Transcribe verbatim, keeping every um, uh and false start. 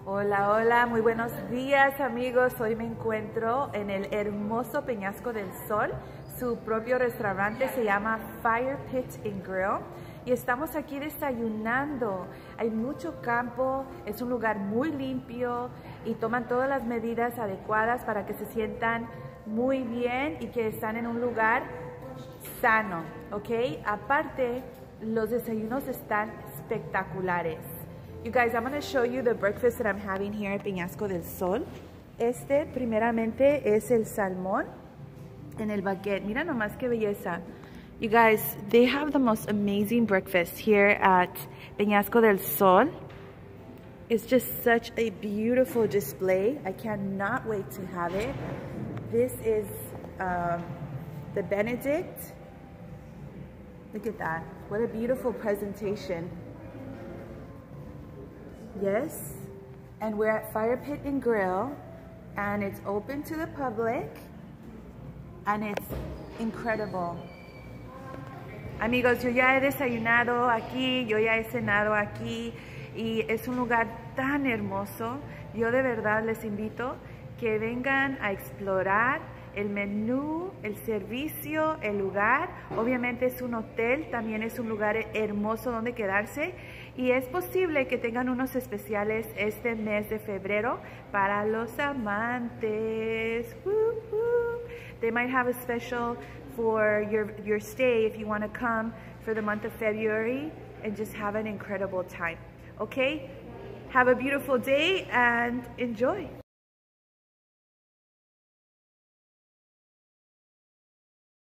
Hola, hola, muy buenos días amigos. Hoy me encuentro en el hermoso Peñasco del Sol. Su propio restaurante se llama Fire Pit and Grill y estamos aquí desayunando. Hay mucho campo, es un lugar muy limpio y toman todas las medidas adecuadas para que se sientan muy bien y que están en un lugar sano, ¿ok? Aparte, los desayunos están espectaculares. You guys, I'm going to show you the breakfast that I'm having here at Peñasco del Sol. Este, primeramente, es el salmón en el baguette. Mira nomás qué belleza. You guys, they have the most amazing breakfast here at Peñasco del Sol. It's just such a beautiful display. I cannot wait to have it. This is um, the Benedict. Look at that. What a beautiful presentation. Yes, and we're at Fire Pit and Grill, and it's open to the public, and it's incredible. Amigos, yo ya he desayunado aquí, yo ya he cenado aquí, y es un lugar tan hermoso. Yo de verdad les invito que vengan a explorar el menú, el servicio, el lugar. Obviamente es un hotel, también es un lugar hermoso donde quedarse y es posible que tengan unos especiales este mes de febrero para los amantes. Woo, woo. They might have a special for your, your stay if you want to come for the month of February and just have an incredible time. Okay? Have a beautiful day and enjoy.